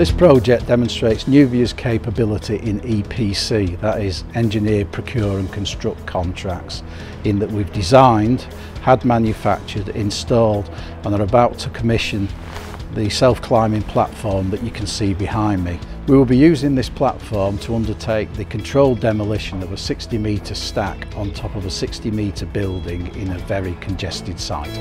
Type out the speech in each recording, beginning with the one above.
This project demonstrates Nuvia's capability in EPC, that is engineer, procure and construct contracts, in that we've designed, had manufactured, installed and are about to commission the self-climbing platform that you can see behind me. We will be using this platform to undertake the controlled demolition of a 60-metre stack on top of a 60-metre building in a very congested site.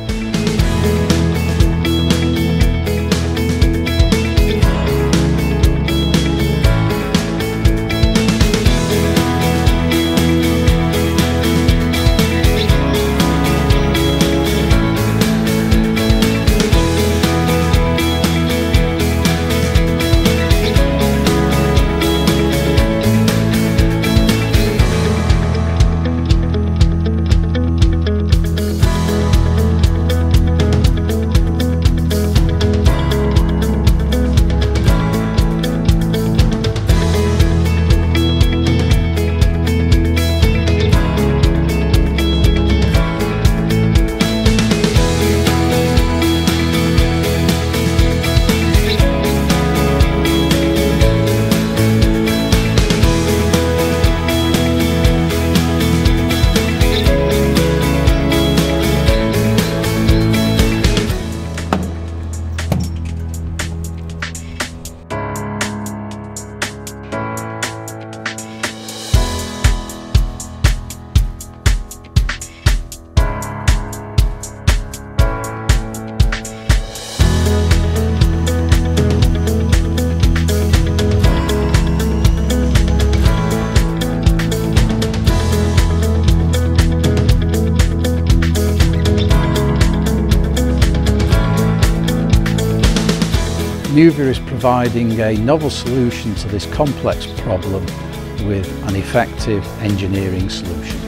Nuvia is providing a novel solution to this complex problem with an effective engineering solution.